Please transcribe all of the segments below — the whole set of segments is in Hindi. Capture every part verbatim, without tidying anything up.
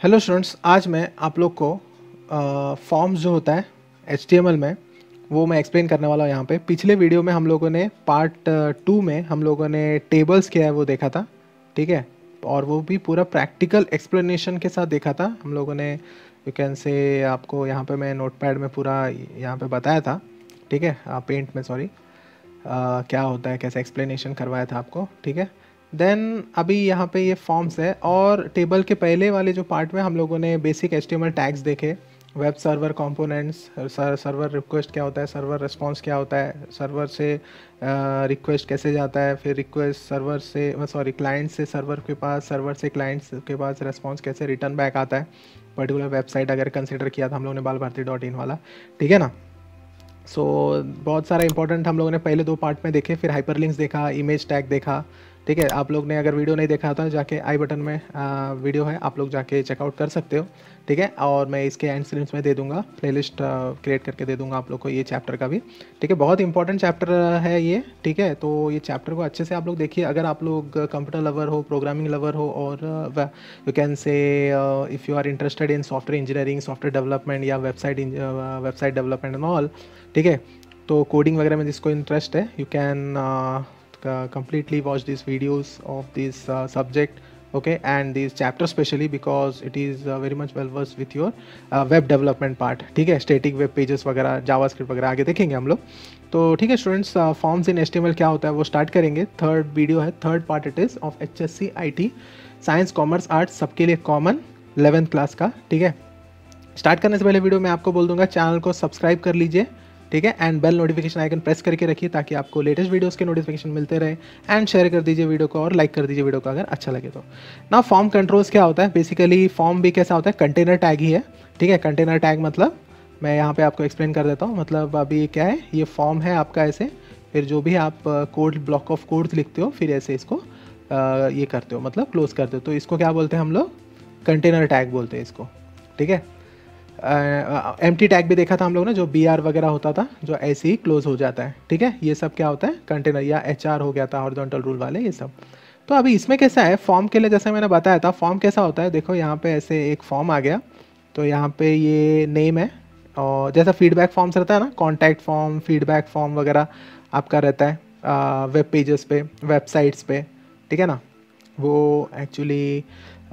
हेलो स्टूडेंट्स, आज मैं आप लोग को फॉर्म्स जो होता है एच टी एम एल में वो मैं एक्सप्लेन करने वाला हूँ यहाँ पे। पिछले वीडियो में हम लोगों ने पार्ट टू में हम लोगों ने टेबल्स क्या है वो देखा था, ठीक है, और वो भी पूरा प्रैक्टिकल एक्सप्लेनेशन के साथ देखा था हम लोगों ने। यू कैन से आपको यहाँ पे मैं नोटपैड में पूरा यहाँ पे बताया था, ठीक है, पेंट में सॉरी, क्या होता है, कैसे एक्सप्लेनेशन करवाया था आपको, ठीक है। देन अभी यहाँ पे ये फॉर्म्स है, और टेबल के पहले वाले जो पार्ट में हम लोगों ने basic H T M L tags देखे, web server components, server request क्या होता है, सर्वर रिस्पांस क्या होता है, सर्वर से रिक्वेस्ट uh, कैसे जाता है, फिर रिक्वेस्ट सर्वर से सॉरी क्लाइंट से सर्वर के पास, सर्वर से क्लाइंट के पास रिस्पांस कैसे रिटर्न बैक आता है पर्टिकुलर वेबसाइट अगर कंसिडर किया था हम लोगों ने बाल भारती डॉट इन वाला, ठीक है ना। सो so, बहुत सारा इंपॉर्टेंट हम लोगों ने पहले दो पार्ट में देखे, फिर हाइपरलिंक्स देखा, इमेज टैग देखा, ठीक है। आप लोग ने अगर वीडियो नहीं देखा था जाके आई बटन में आ, वीडियो है, आप लोग जाके चेकआउट कर सकते हो, ठीक है। और मैं इसके एंड स्क्रीन्स में दे दूंगा, प्लेलिस्ट क्रिएट करके दे दूंगा आप लोग को ये चैप्टर का भी, ठीक है। बहुत इंपॉर्टेंट चैप्टर है ये, ठीक है। तो ये चैप्टर को अच्छे से आप लोग देखिए। अगर आप लोग कंप्यूटर लवर हो, प्रोग्रामिंग लवर हो, और you can say if you are interested in software engineering, software development या website website development and all, ठीक है, तो कोडिंग वगैरह में जिसको इंटरेस्ट है, you can uh, completely watch these videos of this uh, subject, okay, and these chapters specially because it is uh, very much well versed with your uh, web development part, ठीक है। स्टैटिक वेब पेजेस वगैरह, जावास्क्रिप्ट वगैरह आगे देखेंगे हम लोग, तो ठीक है students. Forms in H T M L क्या होता है वो स्टार्ट करेंगे। थर्ड वीडियो है, third part it is of H S C I T, science commerce arts सबके लिए कॉमन, इलेवेंथ क्लास का, ठीक है। स्टार्ट करने से पहले वीडियो में आपको बोल दूंगा चैनल को सब्सक्राइब कर लीजिए, ठीक है, and bell notification icon press करके रखिए ताकि आपको लेटेस्ट वीडियोस के नोटिफिकेशन मिलते रहे। एंड शेयर कर दीजिए वीडियो को और लाइक कर दीजिए वीडियो को अगर अच्छा लगे तो। ना फॉर्म कंट्रोल्स क्या होता है, बेसिकली फॉर्म भी कैसा होता है, कंटेनर टैग ही है, ठीक है। कंटेनर टैग मतलब मैं यहाँ पे आपको एक्सप्लेन कर देता हूँ। मतलब अभी क्या है, ये फॉर्म है आपका ऐसे, फिर जो भी आप कोड ब्लॉक ऑफ कोड लिखते हो फिर ऐसे इसको आ, ये करते हो, मतलब क्लोज करते हो, तो इसको क्या बोलते हैं हम लोग, कंटेनर टैग बोलते हैं इसको, ठीक है। एम टी टैग भी देखा था हम लोग ने, जो बी आर वगैरह होता था जो ऐसे ही क्लोज हो जाता है, ठीक है। ये सब क्या होता है, कंटेनर, या एच आर हो गया था, हॉरिजॉन्टल रूल वाले ये सब। तो अभी इसमें कैसा है, फॉर्म के लिए जैसे मैंने बताया था, फॉर्म कैसा होता है, देखो यहाँ पे ऐसे एक फॉर्म आ गया, तो यहाँ पे ये नेम है, और जैसा फीडबैक फॉर्म्स रहता है ना, कॉन्टैक्ट फॉर्म, फीडबैक फॉर्म वगैरह आपका रहता है वेब पेजेस पे, वेबसाइट्स पे, ठीक है ना। वो एक्चुअली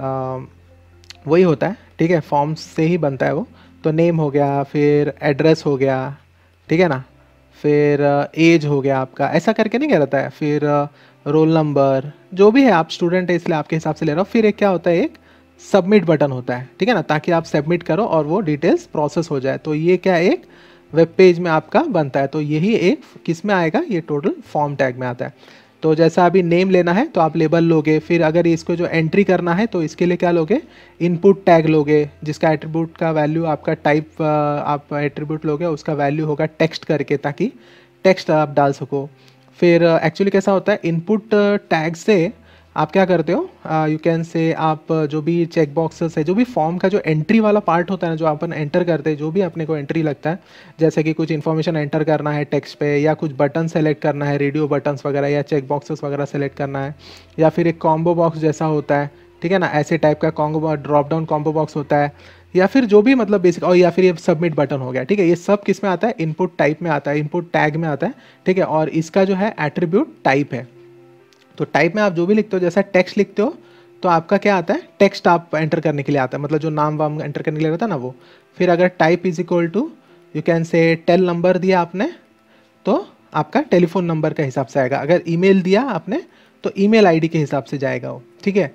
वही होता है, ठीक है, फॉर्म्स से ही बनता है वो। तो नेम हो गया, फिर एड्रेस हो गया, ठीक है ना, फिर एज हो गया आपका, ऐसा करके नहीं क्या रहता है, फिर रोल नंबर, जो भी है, आप स्टूडेंट है इसलिए आपके हिसाब से ले रहा हो। फिर एक क्या होता है, एक सबमिट बटन होता है, ठीक है ना, ताकि आप सबमिट करो और वो डिटेल्स प्रोसेस हो जाए। तो ये क्या एक वेब पेज में आपका बनता है, तो यही एक किस में आएगा, ये टोटल फॉर्म टैग में आता है। तो जैसा अभी नेम लेना है तो आप लेबल लोगे, फिर अगर इसको जो एंट्री करना है तो इसके लिए क्या लोगे, इनपुट टैग लोगे, जिसका एट्रीब्यूट का वैल्यू आपका टाइप, आप एट्रीब्यूट लोगे उसका वैल्यू होगा टेक्स्ट करके, ताकि टेक्स्ट आप डाल सको। फिर एक्चुअली कैसा होता है, इनपुट टैग से आप क्या करते हो, यू कैन से आप जो भी चेक बॉक्सेस है, जो भी फॉर्म का जो एंट्री वाला पार्ट होता है ना, जो अपन एंटर करते हैं, जो भी अपने को एंट्री लगता है, जैसे कि कुछ इन्फॉर्मेशन एंटर करना है टेक्स्ट पे, या कुछ बटन सेलेक्ट करना है, रेडियो बटन्स वगैरह, या चेक बॉक्सेस वगैरह सेलेक्ट करना है, या फिर एक कॉम्बो बॉक्स जैसा होता है, ठीक है ना, ऐसे टाइप का combo drop down combo box होता है, या फिर जो भी मतलब बेसिक, और या फिर ये सबमिट बटन हो गया, ठीक है। ये सब किस में आता है, इनपुट टाइप में आता है, इनपुट टैग में आता है, ठीक है। और इसका जो है एट्रीब्यूट टाइप है, तो टाइप में आप जो भी लिखते हो, जैसा टेक्स्ट लिखते हो तो आपका क्या आता है, टेक्स्ट आप एंटर करने के लिए आता है, मतलब जो नाम वाम एंटर करने के लिए रहता है ना वो। फिर अगर type is equal to, you can say tel number दिया आपने तो आपका टेलीफोन नंबर का हिसाब से आएगा। अगर ईमेल दिया आपने तो ईमेल आईडी के हिसाब से जाएगा वो, ठीक है।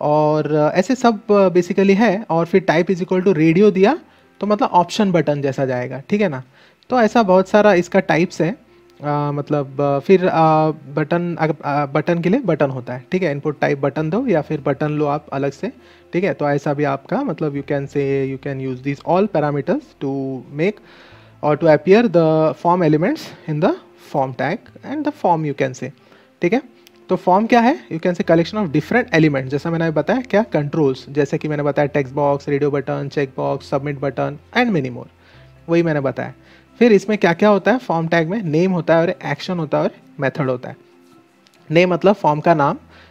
और ऐसे सब बेसिकली है। और फिर type is equal to radio दिया तो मतलब ऑप्शन बटन जैसा जाएगा, ठीक है ना। तो ऐसा बहुत सारा इसका टाइप्स है। आ, मतलब आ, फिर आ, बटन आ, बटन के लिए बटन होता है, ठीक है। इनपुट टाइप बटन दो या फिर बटन लो आप अलग से, ठीक है। तो ऐसा भी आपका मतलब you can say you can use this all parameters to make और to appear the form elements in the form tag and the form, you can say, ठीक है। तो फॉर्म क्या है, you can say collection of different element, जैसा मैंने बताया क्या, कंट्रोल्स, जैसे कि मैंने बताया text box, radio button, check box, submit button and many more, वही मैंने बताया। फिर इसमें क्या क्या होता है फॉर्म टैग में, नेम होता है और एक्शन होता है और मेथड होता है। नेम मतलब फॉर्म का नाम,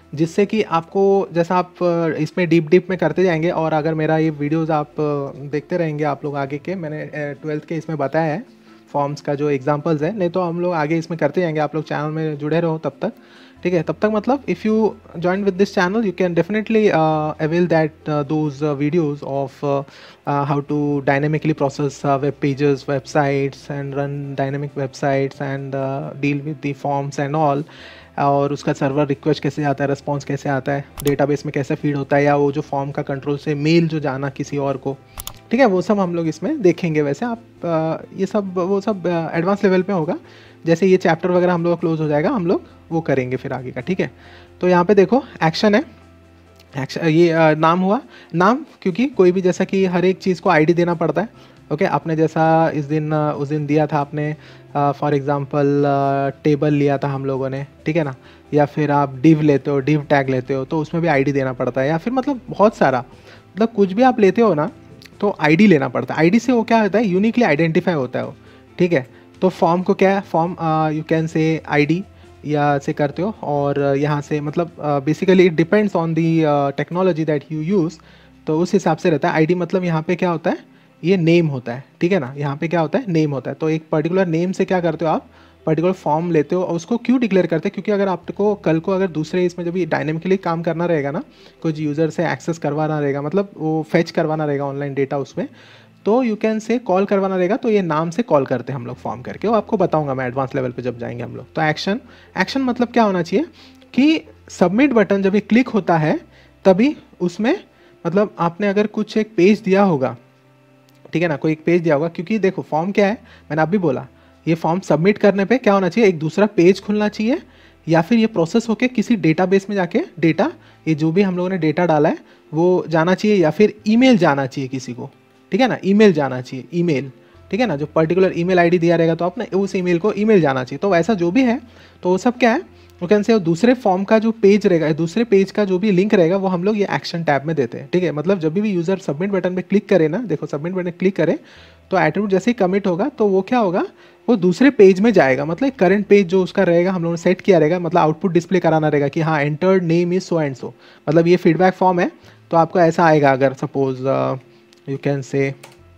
जिससे कि आपको जैसा आप इसमें डीप डीप में करते जाएंगे, और अगर मेरा ये वीडियोस आप देखते रहेंगे आप लोग आगे के, मैंने ट्वेल्थ के इसमें बताया है फॉर्म्स का जो एग्जांपल्स है, नहीं तो हम लोग आगे इसमें करते जाएंगे, आप लोग चैनल में जुड़े रहो तब तक, ठीक है। तब तक मतलब if you join with this channel you can definitely avail that those videos of how to dynamically process web pages, websites and run dynamic websites and deal with the forms and all, और उसका सर्वर रिक्वेस्ट कैसे आता है, रिस्पॉन्स कैसे आता है, डेटाबेस में कैसे फीड होता है, या वो जो फॉर्म का कंट्रोल से मेल जो जाना किसी और को, ठीक है, वो सब हम लोग इसमें देखेंगे। वैसे आप आ, ये सब वो सब एडवांस लेवल पे होगा, जैसे ये चैप्टर वगैरह हम लोग का क्लोज हो जाएगा हम लोग वो करेंगे फिर आगे का, ठीक है। तो यहाँ पे देखो एक्शन है, एक्शन ये आ, नाम हुआ, नाम क्योंकि कोई भी जैसा कि हर एक चीज़ को आईडी देना पड़ता है, ओके okay, आपने जैसा इस दिन उस दिन दिया था आपने फॉर एग्जांपल टेबल लिया था हम लोगों ने, ठीक है ना, या फिर आप डिव लेते हो, डिव टैग लेते हो तो उसमें भी आईडी देना पड़ता है, या फिर मतलब बहुत सारा, मतलब कुछ भी आप लेते हो ना तो आईडी लेना पड़ता है। आईडी से वो क्या होता है, यूनिकली आइडेंटिफाई होता है वो, ठीक है। तो फॉर्म को क्या है, form you can say ID या से करते हो, और यहाँ से मतलब basically it depends on the technology that you use, तो उस हिसाब से रहता है। आईडी मतलब यहाँ पे क्या होता है, ये नेम होता है, ठीक है ना, यहाँ पे क्या होता है, नेम होता है। तो एक पर्टिकुलर नेम से क्या करते हो आप, पर्टिकुलर फॉर्म लेते हो, और उसको क्यों डिक्लेयर करते हैं, क्योंकि अगर आपको कल को अगर दूसरे इसमें जब ये डायनेमिकली काम करना रहेगा ना, कुछ यूज़र से एक्सेस करवाना रहेगा, मतलब वो फेच करवाना रहेगा ऑनलाइन डेटा उसमें, तो यू कैन से कॉल करवाना रहेगा, तो ये नाम से कॉल करते हैं हम लोग फॉर्म करके, वो आपको बताऊंगा मैं एडवांस लेवल पे जब जाएंगे हम लोग। तो एक्शन, एक्शन मतलब क्या होना चाहिए कि सबमिट बटन जब ये क्लिक होता है तभी उसमें, मतलब आपने अगर कुछ एक पेज दिया होगा, ठीक है ना, कोई एक पेज दिया होगा, क्योंकि देखो फॉर्म क्या है, मैंने अभी बोला ये फॉर्म सबमिट करने पे क्या होना चाहिए, एक दूसरा पेज खुलना चाहिए, या फिर ये प्रोसेस होके किसी डेटाबेस में जाके डेटा, ये जो भी हम लोगों ने डेटा डाला है वो जाना चाहिए, या फिर ईमेल जाना चाहिए किसी को, ठीक है ना, ईमेल जाना चाहिए, ईमेल, ठीक है ना, जो पर्टिकुलर ईमेल आईडी दिया रहेगा तो आपने उस ईमेल को ईमेल जाना चाहिए। तो वैसा जो भी है तो वो सब क्या है, वो कैन से दूसरे फॉर्म का जो पेज रहेगा, दूसरे पेज का जो भी लिंक रहेगा वो हम लोग ये एक्शन टैब में देते हैं, ठीक है। मतलब जब भी यूज़र सबमिट बटन पे क्लिक करे ना, देखो सबमिट बटन क्लिक करे तो एट्रीब्यूट जैसे ही कमिट होगा तो वो क्या होगा, वो दूसरे पेज में जाएगा, मतलब करंट पेज जो उसका रहेगा हम लोगों ने सेट किया रहेगा, मतलब आउटपुट डिस्प्ले कराना रहेगा कि हाँ entered name is so and so, मतलब ये फीडबैक फॉर्म है तो आपको ऐसा आएगा, अगर suppose you can say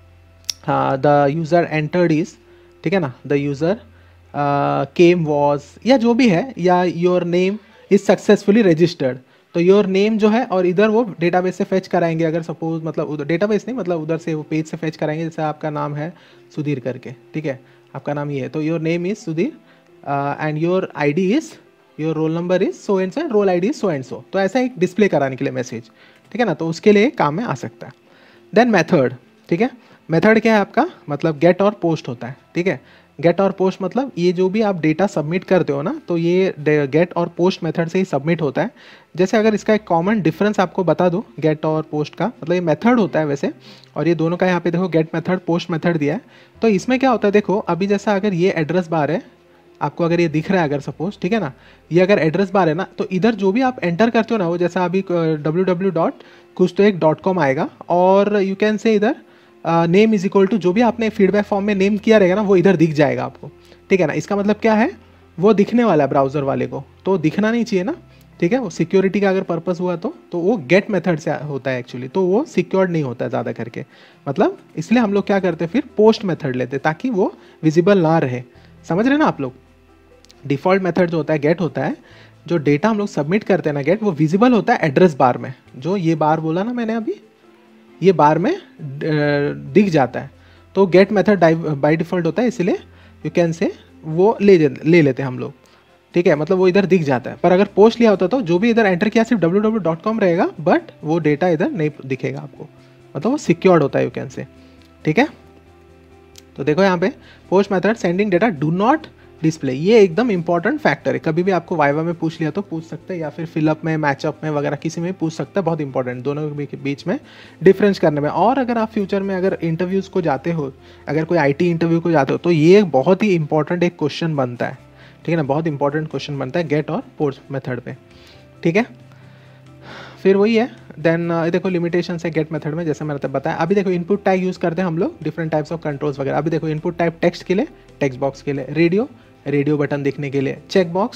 the user entered is, ठीक है ना, द यूज़र केम वॉज, या जो भी है, या your name is successfully registered, तो योर नेम जो है, और इधर वो डेटाबेस से फेच कराएंगे, अगर सपोज मतलब उधर डेटाबेस नहीं, मतलब उधर से वो पेज से फेच कराएंगे, जैसे आपका नाम है सुधीर करके, ठीक है, आपका नाम ये है, तो your name is Sudhir and your ID is, your roll number is so and so, roll ID is so and so, तो ऐसा एक डिस्प्ले कराने के लिए मैसेज, ठीक है ना, तो उसके लिए काम में आ सकता है। देन मेथड, ठीक है, मेथड क्या है आपका, मतलब गेट और पोस्ट होता है, ठीक है। गेट और पोस्ट मतलब ये जो भी आप डेटा सबमिट करते हो ना, तो ये गेट और पोस्ट मेथड से ही सबमिट होता है। जैसे अगर इसका एक कॉमन डिफरेंस आपको बता दूं, गेट और पोस्ट का, मतलब ये मेथड होता है वैसे, और ये दोनों का यहाँ पे देखो गेट मेथड, पोस्ट मेथड दिया है। तो इसमें क्या होता है, देखो अभी जैसा अगर ये एड्रेस बार है आपको, अगर ये दिख रहा है अगर सपोज, ठीक है ना, ये अगर एड्रेस बार है ना, तो इधर जो भी आप एंटर करते हो ना, वो जैसा अभी डब्ल्यू डब्ल्यू डॉट कुछ तो एक डॉट कॉम आएगा, और यू कैन से इधर नेम इज इक्वल टू जो भी आपने फीडबैक फॉर्म में नेम किया रहेगा ना, वो इधर दिख जाएगा आपको, ठीक है ना। इसका मतलब क्या है, वो दिखने वाला है ब्राउजर वाले को, तो दिखना नहीं चाहिए ना, ठीक है, वो सिक्योरिटी का अगर पर्पस हुआ तो तो वो गेट मेथड से होता है एक्चुअली, तो वो सिक्योर्ड नहीं होता है ज़्यादा करके, मतलब इसलिए हम लोग क्या करते हैं फिर पोस्ट मेथड लेते हैं, ताकि वो विजिबल ना रहे, समझ रहे ना आप लोग। डिफ़ॉल्ट मेथड जो होता है गेट होता है, जो डेटा हम लोग सबमिट करते हैं ना गेट, वो विजिबल होता है एड्रेस बार में, जो ये बार बोला ना मैंने अभी, ये बार में दिख जाता है, तो गेट मेथड बाय डिफ़ॉल्ट होता है, इसलिए यू कैन से वो ले ले लेते हैं हम लोग, ठीक है, मतलब वो इधर दिख जाता है। पर अगर पोस्ट लिया होता तो जो भी इधर एंटर किया सिर्फ डब्ल्यू डब्ल्यू डॉट कॉम रहेगा, बट वो डेटा इधर नहीं दिखेगा आपको, मतलब वो सिक्योर्ड होता है यू कैन से, ठीक है। तो देखो यहाँ पे post method sending data do not display, ये एकदम इंपॉर्टेंट फैक्टर है, कभी भी आपको वाइवा में पूछ लिया तो पूछ सकते हैं, या फिर फिलअप में, मैचअप में वगैरह किसी में भी पूछ सकता है, बहुत इंपॉर्टेंट दोनों के बीच में डिफरेंस करने में। और अगर आप फ्यूचर में अगर इंटरव्यूज़ को जाते हो, अगर कोई आईटी इंटरव्यू को जाते हो, तो ये बहुत ही इंपॉर्टेंट एक क्वेश्चन बनता है, ठीक है ना, बहुत इंपॉर्टेंट क्वेश्चन बनता है गेट और पोस्ट मेथड पे, ठीक है। फिर वही है, देन देखो लिमिटेशन है गेट मेथड में, जैसे मैंने बताया। अभी देखो इनपुट टैग यूज़ करते हैं हम लोग डिफरेंट टाइप्स ऑफ कंट्रोल्स वगैरह। अभी देखो इनपुट टाइप टेक्स्ट के लिए टेक्स्ट बॉक्स के लिए, रेडियो रेडियो बटन दिखने के लिए, चेक बॉक्स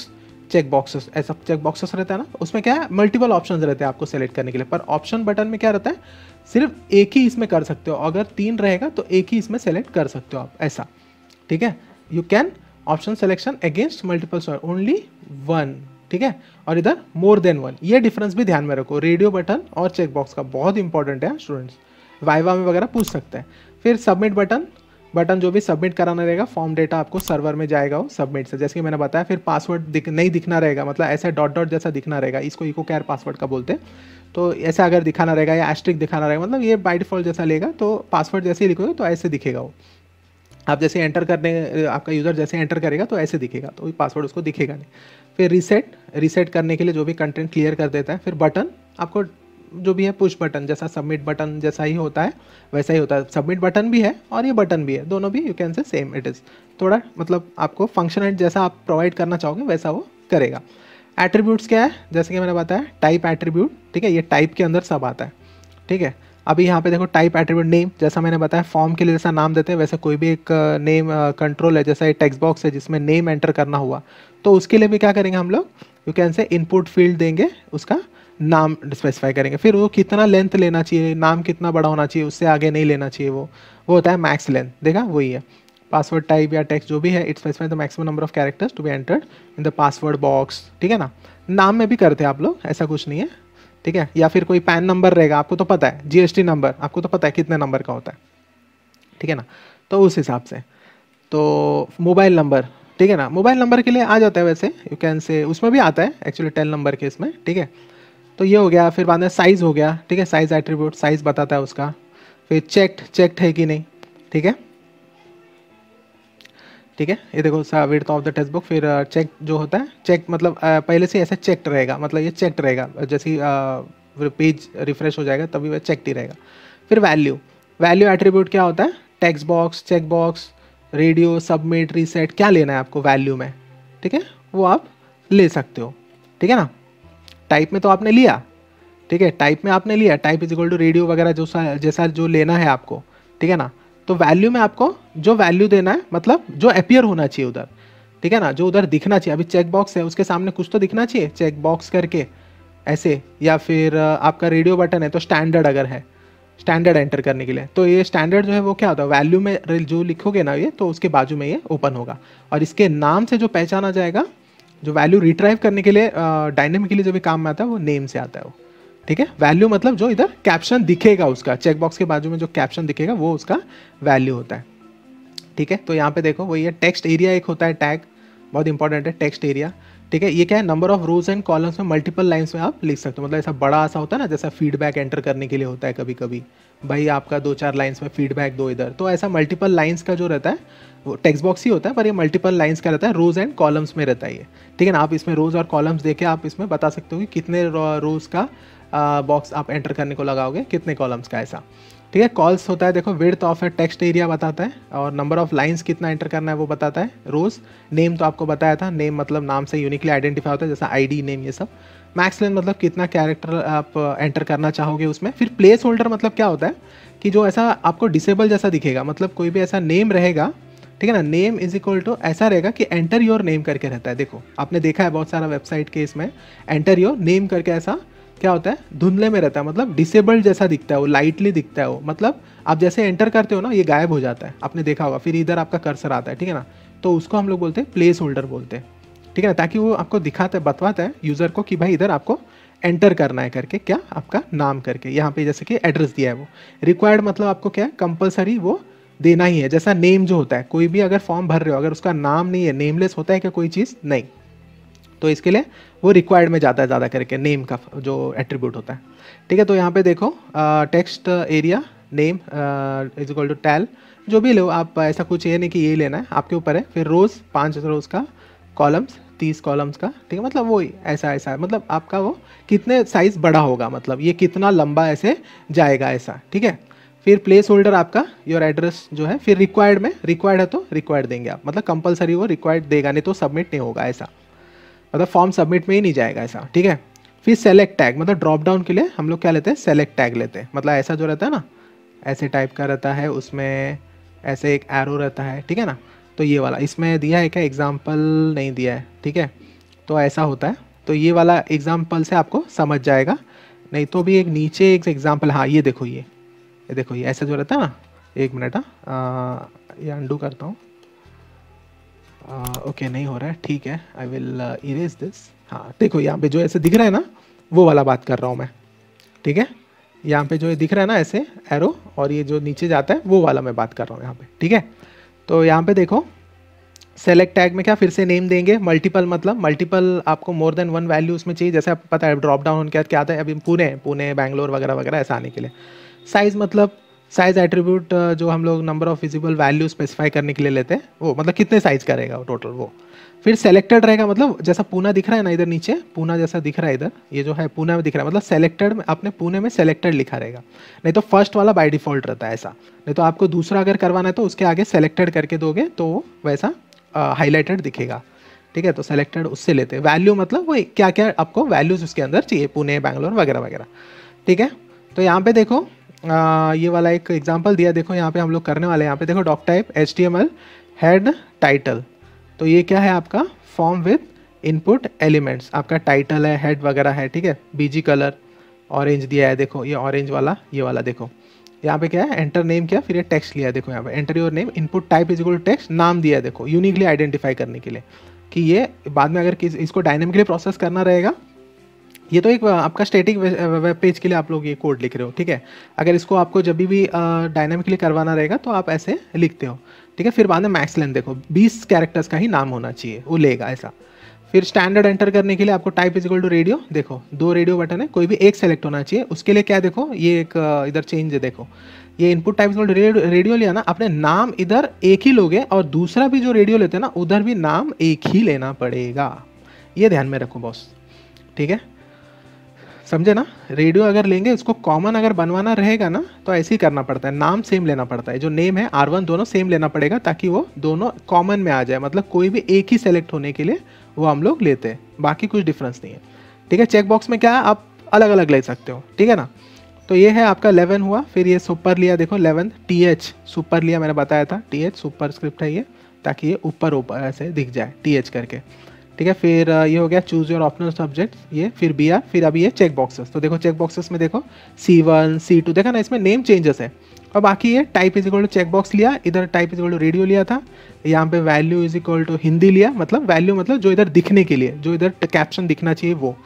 चेक बॉक्सेस, ऐसा चेक बॉक्सेस रहता है ना, उसमें क्या है मल्टीपल ऑप्शंस रहते हैं आपको सेलेक्ट करने के लिए, पर ऑप्शन बटन में क्या रहता है सिर्फ एक ही इसमें कर सकते हो, अगर तीन रहेगा तो एक ही इसमें सेलेक्ट कर सकते हो आप, ऐसा, ठीक है। You can option selection against multiple only one, ठीक है, और इधर मोर देन वन, ये डिफरेंस भी ध्यान में रखो रेडियो बटन और चेक बॉक्स का, बहुत इंपॉर्टेंट है स्टूडेंट्स, वाइवा में वगैरह पूछ सकते हैं। फिर सबमिट बटन, बटन जो भी सबमिट कराना रहेगा, फॉर्म डेटा आपको सर्वर में जाएगा वो सबमिट से, जैसे कि मैंने बताया। फिर पासवर्ड दिख नहीं दिखना रहेगा, मतलब ऐसे डॉट डॉट जैसा दिखना रहेगा, इसको इको कैर पासवर्ड का बोलते हैं, तो ऐसा अगर दिखाना रहेगा या एस्ट्रिक दिखाना रहेगा, मतलब ये बाय डिफॉल्ट जैसा लेगा, तो पासवर्ड जैसे ही लिखोगे तो ऐसे दिखेगा वो, आप जैसे एंटर करने, आपका यूज़र जैसे एंटर करेगा तो ऐसे दिखेगा, तो पासवर्ड उसको दिखेगा नहीं। फिर रीसेट, रीसेट करने के लिए जो भी कंटेंट क्लियर कर देता है। फिर बटन आपको जो भी है पुश बटन, जैसा सबमिट बटन जैसा ही होता है वैसा ही होता है, सबमिट बटन भी है और ये बटन भी है, दोनों भी you can say same it is, थोड़ा मतलब आपको फंक्शनलिटी जैसा आप प्रोवाइड करना चाहोगे वैसा वो करेगा। एट्रीब्यूट्स क्या है, जैसे कि मैंने बताया टाइप एट्रीब्यूट, ठीक है, ये टाइप के अंदर सब आता है, ठीक है। अभी यहाँ पे देखो टाइप एट्रीब्यूट नेम, जैसा मैंने बताया फॉर्म के लिए जैसा नाम देते हैं वैसे कोई भी एक नेम कंट्रोल है, जैसा ये टेक्स्ट बॉक्स है जिसमें नेम एंटर करना हुआ, तो उसके लिए भी क्या करेंगे हम लोग, you can say input field देंगे, उसका नाम स्पेसिफाई करेंगे। फिर वो कितना लेंथ लेना चाहिए, नाम कितना बड़ा होना चाहिए, उससे आगे नहीं लेना चाहिए, वो वो होता है मैक्स लेंथ, देखा वही है। पासवर्ड टाइप या टेक्स्ट जो भी है, it specify the maximum number of characters to be entered in the password box, ठीक है ना। नाम में भी करते हैं आप लोग, ऐसा कुछ नहीं है, ठीक है। या फिर कोई पैन नंबर रहेगा, आपको तो पता है, जीएसटी नंबर आपको तो पता है कितने नंबर का होता है, ठीक है ना, तो उस हिसाब से। तो मोबाइल नंबर, ठीक है ना, मोबाइल नंबर के लिए आ जाता है वैसे, यू कैन से उसमें भी आता है एक्चुअली टेन नंबर के इसमें, ठीक है। तो ये हो गया। फिर बाद में साइज़ हो गया, ठीक है, साइज़ एट्रीब्यूट साइज़ बताता है उसका। फिर चेक्ड, चेक्ड है कि नहीं, ठीक है, ठीक है, ये देखो सा width of the text book. फिर चेक जो होता है, चेक मतलब uh, पहले से ऐसे चेक्ड रहेगा, मतलब ये चेक्ड रहेगा, जैसे ही पेज रिफ्रेश हो जाएगा तभी वह चेक्ड ही रहेगा। फिर वैल्यू, वैल्यू एट्रीब्यूट क्या होता है, text box, check box, radio, submit, reset, क्या लेना है आपको वैल्यू में, ठीक है, वो आप ले सकते हो, ठीक है ना। टाइप में तो आपने लिया, ठीक है, टाइप में आपने लिया, type is equal to radio वगैरह जो जैसा जो लेना है आपको, ठीक है ना। तो वैल्यू में आपको जो वैल्यू देना है, मतलब जो अपीयर होना चाहिए उधर, ठीक है ना, जो उधर दिखना चाहिए। अभी चेक बॉक्स है, उसके सामने कुछ तो दिखना चाहिए, चेक बॉक्स करके ऐसे, या फिर आपका रेडियो बटन है तो स्टैंडर्ड अगर है, स्टैंडर्ड एंटर करने के लिए, तो ये स्टैंडर्ड जो है वो क्या होता है, वैल्यू में जो लिखोगे ना ये, तो उसके बाजू में ये ओपन होगा, और इसके नाम से जो पहचाना जाएगा, जो वैल्यू रिट्राइव करने के लिए डायनेमिकली जो भी काम में आता है वो नेम से आता है वो, ठीक है। वैल्यू मतलब जो इधर कैप्शन दिखेगा उसका, चेक बॉक्स के बाजू में जो कैप्शन दिखेगा वो उसका वैल्यू होता है, ठीक है। तो यहाँ पे देखो वही है, टेक्स्ट एरिया एक होता है टैग, बहुत इंपॉर्टेंट है टेक्स्ट एरिया, ठीक है। ये क्या है, number of rows and columns में मल्टीपल लाइंस में आप लिख सकते हो, मतलब ऐसा बड़ा सा होता है ना, जैसा फीडबैक एंटर करने के लिए होता है कभी कभी, भाई आपका दो चार लाइंस में फीडबैक दो इधर, तो ऐसा मल्टीपल लाइंस का जो रहता है वो टेक्स्ट बॉक्स ही होता है, पर ये मल्टीपल लाइंस का रहता है, रोज एंड कॉलम्स में रहता है ये, ठीक है ना। आप इसमें रोज और कॉलम्स देके आप इसमें बता सकते हो कि कितने रोज का बॉक्स आप एंटर करने को लगाओगे, कितने कॉलम्स का, ऐसा, ठीक है। कॉल्स होता है, देखो width of a text area बताता है, और नंबर ऑफ लाइंस कितना एंटर करना है वो बताता है, रोज। नेम तो आपको बताया था, नेम मतलब नाम से यूनिकली आइडेंटिफाई होता है, जैसा आईडी, नेम, ये सब। मैक्स लेंथ मतलब कितना कैरेक्टर आप एंटर करना चाहोगे उसमें। फिर प्लेस होल्डर मतलब क्या होता है कि जो ऐसा आपको डिसेबल जैसा दिखेगा, मतलब कोई भी ऐसा नेम रहेगा, ठीक है ना, नेम इज इक्वल टू ऐसा रहेगा कि एंटर योर नेम करके रहता है। देखो आपने देखा है बहुत सारा वेबसाइट के इसमें एंटर योर नेम करके ऐसा क्या होता है, धुंधले में रहता है, मतलब डिसेबल्ड जैसा दिखता है वो, लाइटली दिखता है वो, मतलब आप जैसे एंटर करते हो ना ये गायब हो जाता है, आपने देखा होगा। फिर इधर आपका कर्सर आता है, ठीक है ना, तो उसको हम लोग बोलते हैं प्लेस होल्डर बोलते हैं, ठीक है ना, ताकि वो आपको दिखाता है, बतवाता है यूज़र को कि भाई इधर आपको एंटर करना है करके, क्या आपका नाम करके, यहाँ पे जैसे कि एड्रेस दिया है वो। रिक्वायर्ड मतलब आपको क्या है, कंपलसरी वो देना ही है, जैसा नेम जो होता है, कोई भी अगर फॉर्म भर रहे हो अगर उसका नाम नहीं है, नेमलेस होता है क्या कोई चीज़, नहीं, तो इसके लिए वो रिक्वायर्ड में जाता है ज़्यादा करके, नेम का जो एट्रीब्यूट होता है, ठीक है। तो यहाँ पे देखो text area name is equal to tell, जो भी लो आप, ऐसा कुछ ये नहीं कि यही लेना है, आपके ऊपर है। फिर रोज़, पाँच रोज़ का, कॉलम्स तीस कॉलम्स का, ठीक है, मतलब वो ऐसा ऐसा है, मतलब आपका वो कितने साइज़ बड़ा होगा, मतलब ये कितना लंबा ऐसे जाएगा ऐसा, ठीक है। फिर प्लेस होल्डर आपका योर एड्रेस जो है। फिर रिक्वायर्ड में, रिक्वायर्ड है तो रिक्वायर्ड देंगे आप, मतलब कंपलसरी वो रिक्वायर्ड देगा, नहीं तो सबमिट नहीं होगा ऐसा, मतलब फॉर्म सबमिट में ही नहीं जाएगा ऐसा, ठीक है। फिर सेलेक्ट टैग, मतलब ड्रॉप डाउन के लिए हम लोग क्या लेते हैं, सेलेक्ट टैग लेते हैं, मतलब ऐसा जो रहता है ना, ऐसे टाइप का रहता है, उसमें ऐसे एक एरो रहता है, ठीक है ना, तो ये वाला इसमें दिया है क्या, एग्जाम्पल नहीं दिया है, ठीक है। तो ऐसा होता है। तो ये वाला एग्जाम्पल से आपको समझ जाएगा। नहीं तो भी एक नीचे एक एग्जाम्पल, हाँ ये देखो, ये ये देखो, ये ऐसा जो रहता है ना, एक मिनट, हाँ ये अंडू करता हूँ। ओके नहीं हो रहा है, ठीक है, आई विल इरेज दिस। हाँ देखो यहाँ पे जो ऐसे दिख रहा है ना, वो वाला बात कर रहा हूँ मैं, ठीक है। यहाँ पे जो ये दिख रहा है ना ऐसे एरो, और ये जो नीचे जाता है वो वाला मैं बात कर रहा हूँ यहाँ पे, ठीक है। तो यहाँ पे देखो सेलेक्ट टैग में क्या फिर से नेम देंगे, मल्टीपल मतलब मल्टीपल, आपको मोर देन वन वैल्यू उसमें चाहिए, जैसे आपको पता है ड्रॉप डाउन क्या क्या आता है, अभी पुणे पुणे बैंगलोर वगैरह वगैरह ऐसा आने के लिए। साइज़ मतलब साइज़ एट्रीब्यूट जो हम लोग number of visible value specify करने के लिए लेते हैं, वो मतलब कितने साइज़ करेगा वो टोटल वो। फिर सेलेक्टेड रहेगा, मतलब जैसा पूना दिख रहा है ना इधर नीचे, पूना जैसा दिख रहा है इधर, ये जो है पूना में दिख रहा है, मतलब सेलेक्टेड में आपने पुणे में सेलेक्टेड लिखा रहेगा। नहीं तो फर्स्ट वाला बाय डिफॉल्ट रहता है ऐसा, नहीं तो आपको दूसरा अगर करवाना है तो उसके आगे सेलेक्टेड करके दोगे तो वैसा हाईलाइटेड uh, दिखेगा, ठीक है। तो सेलेक्टेड उससे लेते हैं। वैल्यू मतलब वो क्या क्या आपको वैल्यूज उसके अंदर चाहिए, पुणे बैंगलोर वगैरह वगैरह, ठीक है। तो यहाँ पे देखो आ, ये वाला एक एग्जांपल दिया, देखो यहाँ पे हम लोग करने वाले हैं, यहाँ पे देखो doc type H T M L head title. तो ये क्या है आपका फॉर्म विद इनपुट एलिमेंट्स, आपका टाइटल है, हेड वगैरह है, ठीक है। बीजी कलर ऑरेंज दिया है, देखो ये ऑरेंज वाला, ये वाला देखो यहाँ पे क्या है, एंटर नेम किया, फिर ये टेक्स्ट लिया, देखो यहाँ पे enter your name, input type is equal to text, नाम दिया है देखो यूनिकली आइडेंटिफाई करने के लिए, कि ये बाद में अगर किस इसको डायनेमिकली प्रोसेस करना रहेगा। ये तो एक आपका स्टैटिक वेब पेज के लिए आप लोग ये कोड लिख रहे हो, ठीक है। अगर इसको आपको जब भी डायनेमिकली करवाना रहेगा तो आप ऐसे लिखते हो, ठीक है। फिर बाद में मैक्स लेंथ देखो बीस कैरेक्टर्स का ही नाम होना चाहिए, वो लेगा ऐसा। फिर स्टैंडर्ड एंटर करने के लिए आपको type is equal to radio, देखो दो रेडियो बटन है, कोई भी एक सेलेक्ट होना चाहिए, उसके लिए क्या देखो ये एक इधर चेंज है, देखो ये input type is equal to radio लिया ना, अपने नाम इधर एक ही लोगे और दूसरा भी जो रेडियो लेते हैं ना उधर भी नाम एक ही लेना पड़ेगा, ये ध्यान में रखो बॉस, ठीक है, समझे ना। रेडियो अगर लेंगे उसको कॉमन अगर बनवाना रहेगा ना तो ऐसे ही करना पड़ता है, नाम सेम लेना पड़ता है, जो नेम है आर वन दोनों सेम लेना पड़ेगा ताकि वो दोनों कॉमन में आ जाए, मतलब कोई भी एक ही सेलेक्ट होने के लिए वो हम लोग लेते हैं, बाकी कुछ डिफरेंस नहीं है, ठीक है। चेक बॉक्स में क्या है आप अलग अलग ले सकते हो, ठीक है ना। तो ये है आपका इलेवन हुआ, फिर ये सुपर लिया, देखो इलेवन टी एच सुपर लिया, मैंने बताया था टी एच सुपर स्क्रिप्ट है ये, ताकि ये ऊपर ऊपर ऐसे दिख जाए टी एच करके, ठीक है। फिर ये हो गया चूज योर ऑप्शनल सब्जेक्ट, ये फिर बी आर, फिर अभी ये चेक बॉक्सेस। तो देखो चेक बॉक्सेस में देखो सी वन सी टू, देखा ना इसमें नेम चेंजेस है। और बाकी ये type is equal to check box लिया, इधर type is equal to radio लिया था, यहाँ पे value is equal to Hindi लिया, मतलब वैल्यू मतलब जो इधर दिखने के लिए, जो इधर कैप्शन दिखना चाहिए वो,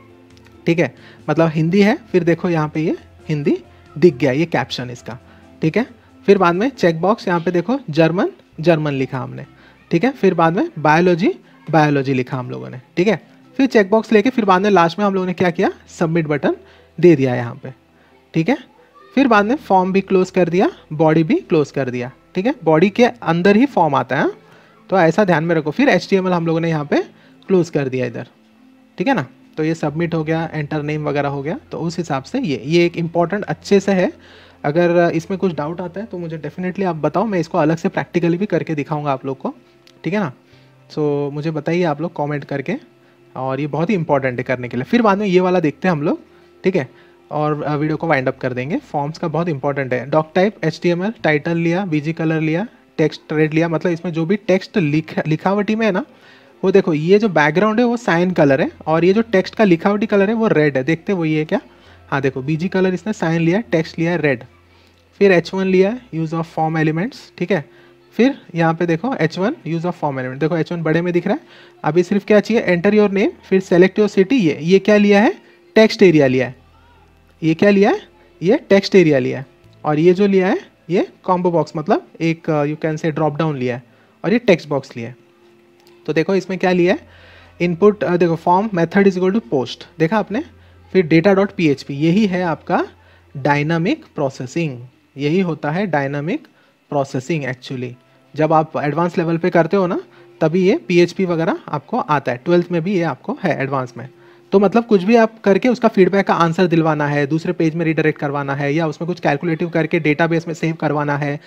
ठीक है, मतलब हिंदी है। फिर देखो यहाँ पे ये हिंदी दिख गया, ये कैप्शन इसका, ठीक है। फिर बाद में चेक बॉक्स, यहाँ पे देखो जर्मन जर्मन लिखा हमने, ठीक है। फिर बाद में बायोलॉजी बायोलॉजी लिखा हम लोगों ने, ठीक है। फिर चेक बॉक्स लेके फिर बाद में लास्ट में हम लोगों ने क्या किया, सबमिट बटन दे दिया यहाँ पे, ठीक है। फिर बाद में फॉर्म भी क्लोज कर दिया, बॉडी भी क्लोज कर दिया, ठीक है। बॉडी के अंदर ही फॉर्म आता है, तो ऐसा ध्यान में रखो। फिर एच टी एम एल हम लोगों ने यहाँ पे क्लोज कर दिया इधर, ठीक है ना। तो ये सबमिट हो गया, एंटर नेम वगैरह हो गया। तो उस हिसाब से ये ये एक इम्पॉर्टेंट अच्छे से है। अगर इसमें कुछ डाउट आता है तो मुझे डेफिनेटली आप बताओ, मैं इसको अलग से प्रैक्टिकली भी करके दिखाऊंगा आप लोग को, ठीक है ना। सो so, मुझे बताइए आप लोग कमेंट करके, और ये बहुत ही इंपॉर्टेंट है करने के लिए। फिर बाद में ये वाला देखते हैं हम लोग, ठीक है, और वीडियो को वाइंड अप कर देंगे। फॉर्म्स का बहुत इंपॉर्टेंट है, doc type H T M L, title लिया, बीजी कलर लिया, टेक्स्ट रेड लिया, मतलब इसमें जो भी टेक्स्ट लिख लिखावटी में है ना, वो देखो ये जो बैकग्राउंड है वो साइन कलर है, और ये जो टेक्स्ट का लिखावटी कलर है वो रेड है, देखते वो ये क्या, हाँ देखो बीजी कलर इसने साइन लिया, टेक्स्ट लिया है रेड। फिर एच वन लिया है, यूज़ ऑफ फॉर्म एलिमेंट्स, ठीक है। फिर यहाँ पे देखो H one use of form element, देखो एच वन बड़े में दिख रहा है। अभी सिर्फ क्या चाहिए, एंटर योर नेम, फिर सेलेक्ट योर सिटी, ये ये क्या लिया है, टेक्स्ट एरिया लिया है, ये क्या लिया है, ये टेक्स्ट एरिया लिया है। और ये जो लिया है ये कॉम्बो बॉक्स, मतलब एक you can say drop down लिया है, और ये टेक्स्ट बॉक्स लिया है। तो देखो इसमें क्या लिया है, इनपुट देखो form method is equal to post, देखा आपने। फिर data dot P H P, यही है आपका डायनामिक प्रोसेसिंग, यही होता है डायनामिक प्रोसेसिंग एक्चुअली। जब आप एडवांस लेवल पे करते हो ना तभी ये पी एच पी वगैरह आपको आता है, ट्वेल्थ में भी ये आपको है एडवांस में। तो मतलब कुछ भी आप करके उसका फीडबैक का आंसर दिलवाना है, दूसरे पेज में रिडायरेक्ट करवाना है, या उसमें कुछ कैलकुलेटिव करके डेटाबेस में सेव करवाना है,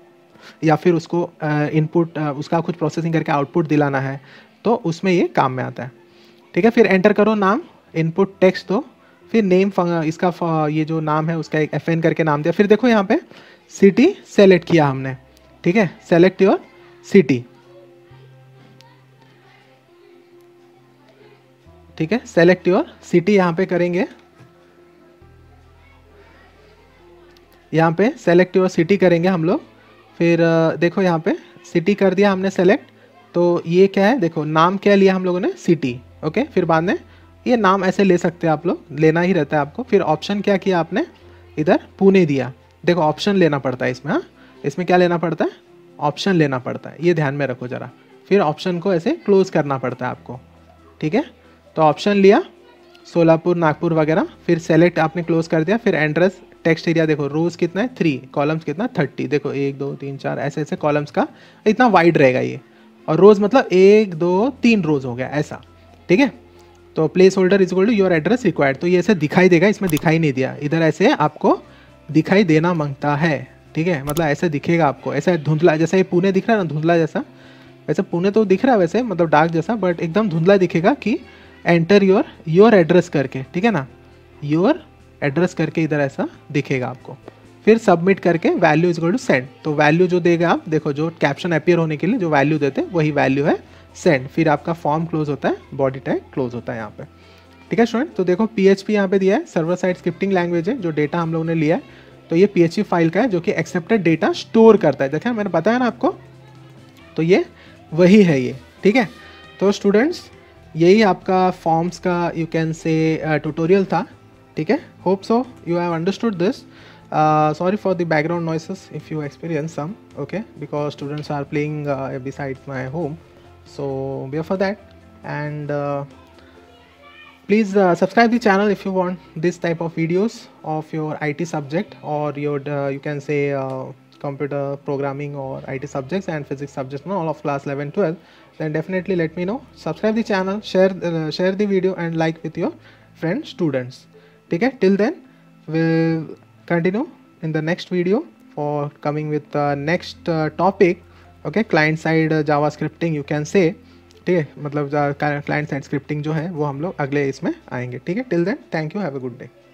या फिर उसको इनपुट uh, uh, उसका कुछ प्रोसेसिंग करके आउटपुट दिलाना है, तो उसमें ये काम में आता है, ठीक है। फिर एंटर करो नाम, इनपुट टेक्स्ट दो, फिर नेम इसका ये जो नाम है उसका एक एफ एन करके नाम दिया। फिर देखो यहाँ पे सिटी सेलेक्ट किया हमने, ठीक है, सेलेक्ट योर सिटी। ठीक है, सेलेक्ट योर सिटी यहाँ पे करेंगे, यहाँ पे सेलेक्ट योर सिटी करेंगे हम लोग। फिर देखो यहाँ पे सिटी कर दिया हमने सेलेक्ट, तो ये क्या है देखो, नाम क्या लिया हम लोगों ने, सिटी। ओके, फिर बाद में ये नाम ऐसे ले सकते हैं आप लोग, लेना ही रहता है आपको। फिर ऑप्शन क्या किया आपने, इधर पुणे दिया। देखो ऑप्शन लेना पड़ता है इसमें, हाँ इसमें क्या लेना पड़ता है, ऑप्शन लेना पड़ता है, ये ध्यान में रखो ज़रा। फिर ऑप्शन को ऐसे क्लोज करना पड़ता है आपको, ठीक है। तो ऑप्शन लिया सोलापुर, नागपुर वगैरह, फिर सेलेक्ट आपने क्लोज कर दिया। फिर एंट्रेंस टेक्स्ट एरिया देखो, रोज कितना है थ्री, कॉलम्स कितना थर्टी। देखो एक दो तीन चार ऐसे ऐसे कॉलम्स का इतना वाइड रहेगा ये, और रोज मतलब एक दो तीन रोज हो गया ऐसा, ठीक है। तो placeholder is equal to your address required, तो ये ऐसे दिखाई देगा, इसमें दिखाई नहीं दिया, इधर ऐसे आपको दिखाई देना मांगता है, ठीक है। मतलब ऐसे दिखेगा आपको, ऐसा धुंधला, जैसे ये पुणे दिख रहा है ना धुंधला जैसा, वैसे पुणे तो दिख रहा है वैसे, मतलब डार्क जैसा, बट एकदम धुंधला दिखेगा कि एंटर योर योर एड्रेस करके, ठीक है ना, योर एड्रेस करके इधर ऐसा दिखेगा आपको। फिर सबमिट करके value is equal to send, तो वैल्यू जो देगा आप देखो, जो कैप्शन अपीयर होने के लिए जो वैल्यू देते हैं वही वैल्यू है सेंड। फिर आपका फॉर्म क्लोज होता है, बॉडी टैग क्लोज होता है यहाँ पे, ठीक है स्टूडेंट। तो देखो पीएचपी यहाँ पे दिया है, सर्वर साइड स्क्रिप्टिंग लैंग्वेज है, जो डेटा हम लोगों ने लिया है, तो ये पीएचपी फाइल का है जो कि एक्सेप्टेड डेटा स्टोर करता है। देखा मैंने बताया ना आपको, तो ये वही है ये, ठीक है। तो स्टूडेंट्स यही आपका फॉर्म्स का यू कैन से ट्यूटोरियल था, ठीक है। Hope so you have understood this. Sorry for the background noises if you experience some, okay, because students are playing beside my home, so bear for that, and uh, please uh, subscribe the channel if you want this type of videos of your I T subject, or your uh, you can say uh, computer programming or I T subjects and physics subjects, no, all of class eleven twelve, then definitely let me know. Subscribe the channel, share uh, share the video and like with your friends students, okay. Till then we'll continue in the next video for coming with the next uh, topic, okay, client side Java scripting you can say, ठीक है, मतलब क्लाइंट साइड स्क्रिप्टिंग जो है वो हम लोग अगले इसमें आएंगे, ठीक है। Till then thank you, have a good day.